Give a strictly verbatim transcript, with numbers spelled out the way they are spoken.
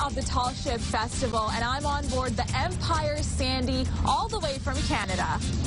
of the Tall Ship Festival, and I'm on board the Empire Sandy all the way from Canada.